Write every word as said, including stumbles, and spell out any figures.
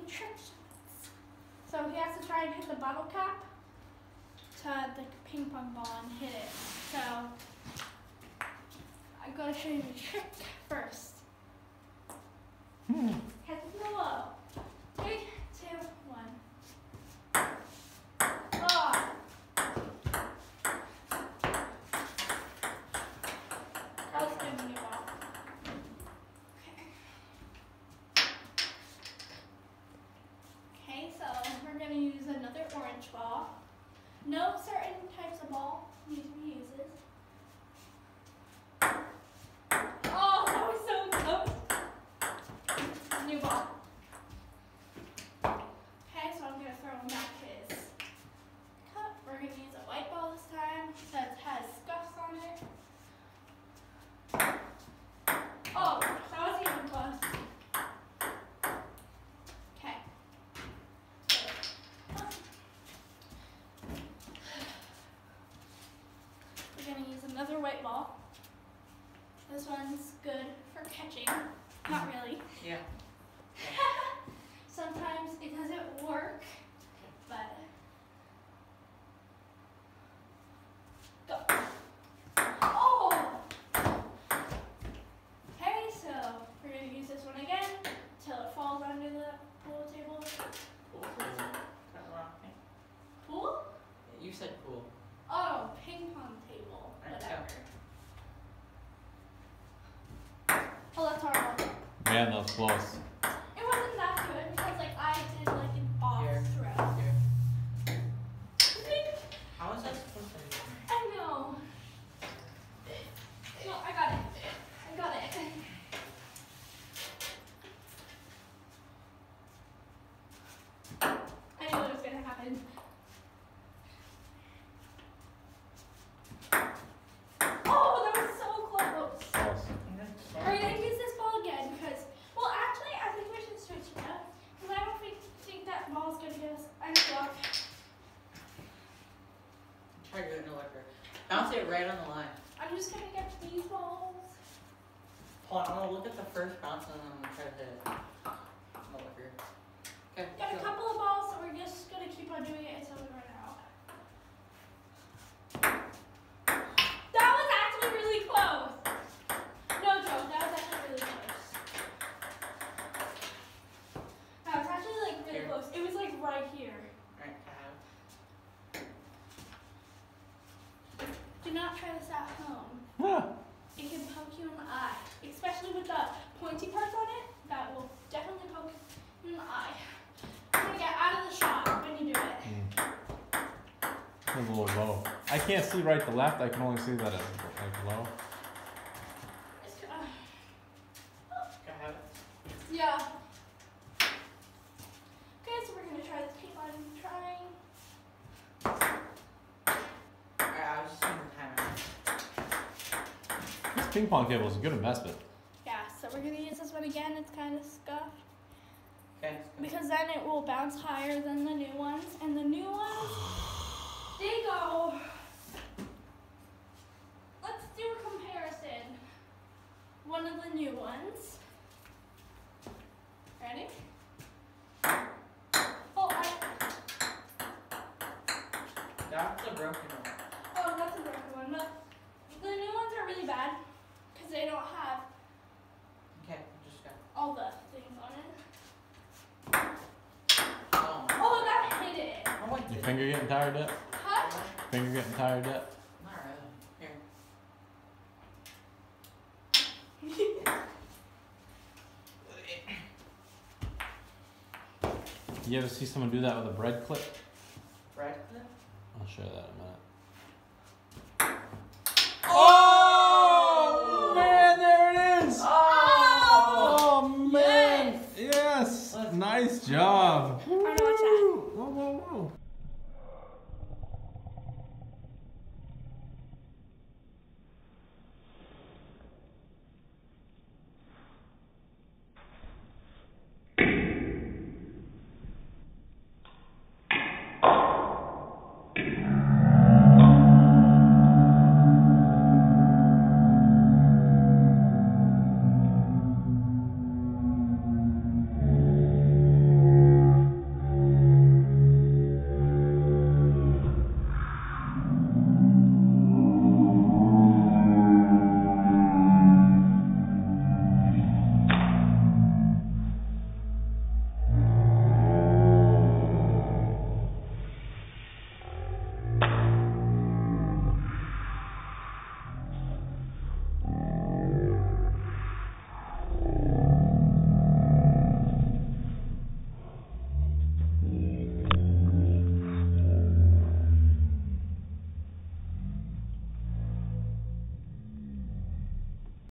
trick shots. So he has to try and hit the bottle cap to the ping pong ball and hit it. So I'm going to show you the trick first. Hmm. Head to the low. Three, two, one. Oh. I was giving you off. Okay. Okay, so we're going to use another orange ball. No certain types of ball he uses. Oh, that was so close. New ball. Okay, so I'm going to throw him back his cup. We're going to use a white ball this time that has scuffs on it. Oh, that was even close. Okay. We're going to use another white ball. This one's good for catching. Not really. Yeah. Sometimes it doesn't work, but go. Oh! Okay, so we're going to use this one again until it falls under the pool table. Pool. Pool? You said pool. Oh, ping pong table. Alright, Whatever. Oh, that's horrible. Man, that was close. It wasn't that good because like I did like an off Here. throw. Here. How is that supposed to be? I know. No, I got it. I got it. I knew it was gonna happen. Oh, that was so close. Close. We're gonna use this ball again because, well, actually, I think we should switch it up because I don't think, think that ball's gonna get us unstuck. Try doing it like her. Bounce it right on the line. I'm just gonna get these balls. Hold on, I'm gonna look at the first bounce and then I'm gonna try to hit it. I'm gonna look here. Okay. Got a go. couple of balls, so we're just gonna keep on doing it until we run out. That was actually really close. No joke, that was actually really close. That was actually like really Here. close. It was like right here. Alright, I have. Do not try this at home. Ah. It can poke you in the eye, especially with the pointy parts on it. That will definitely poke you in the eye. You're gonna get out of the shot when you do it. A little low. I can't see right to left. I can only see that it's like low. It's, uh, I have it. yeah. Okay, so we're gonna try this. Keep on trying. Alright, I was just gonna time it. This ping pong table is a good investment. Yeah, so we're gonna use this one again. It's kind of scuffed Okay. because then it will bounce higher than the new ones, and the new ones they go. Let's do a comparison. One of the new ones. Ready? Oh, I, That's a broken one. oh, that's a broken one. But the new ones are really bad because they don't have Okay, just go. all the things on it. Oh, my Oh, that hit it. I went Your to finger getting tired yet? Huh? Finger getting tired yet? Not really. Here. You ever see someone do that with a bread clip? Right clip? I'll show you that in a minute. Oh! Man, there it is! Oh! Oh man! Yes! Yes. Nice job! I wanna watch that. Whoa, whoa, whoa.